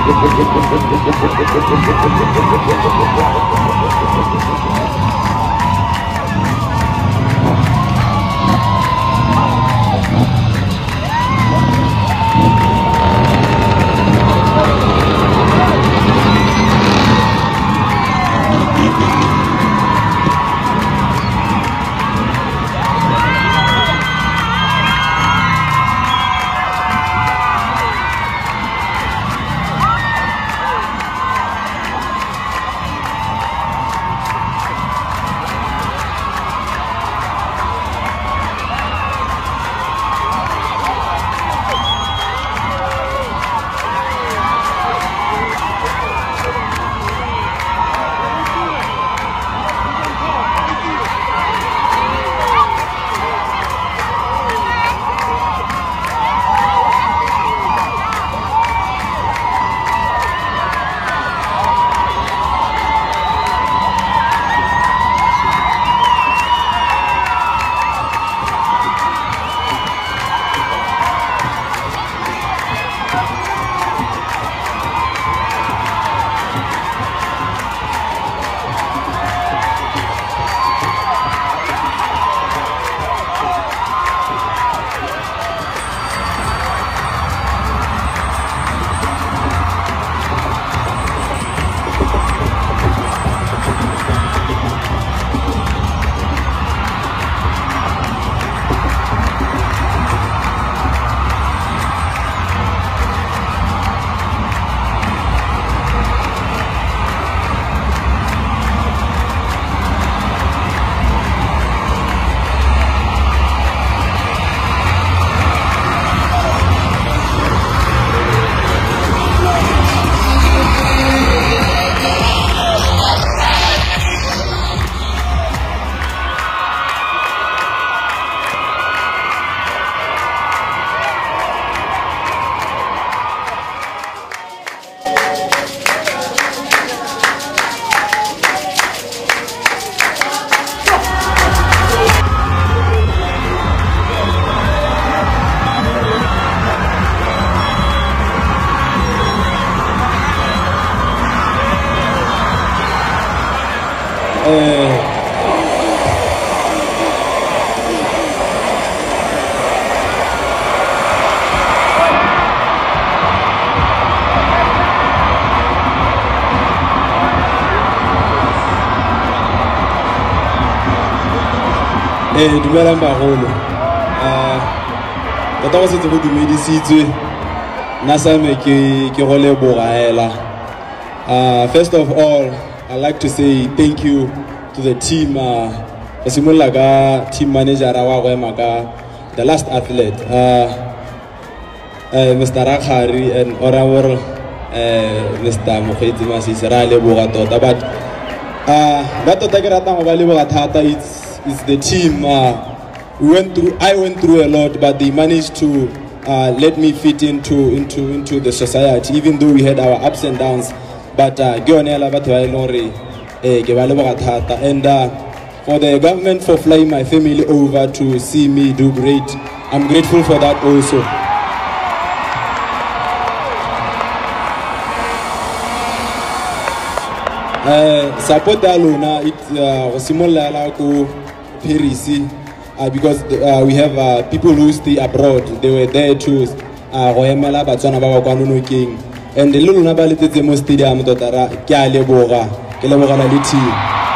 Dumelang bagolo. Tota go setse go dumedisitswe nna sa me ke go lebogaela. First of all, I'd like to say thank you to the team. Go simolola ka team manager wa go ema ka the last athlete, Mr. Rakhari and Honorable Mr. Mokgweetsi Masisi. Ra leboga tota, but ba tota ke ratang go ba leboga thata it's the team. I went through a lot, but they managed to let me fit into the society, even though we had our ups and downs. But and for the government for flying my family over to see me do great, I'm grateful for that also. Support alona it's because we have people who stay abroad. They were there to and the little stadium ke a leboga le team.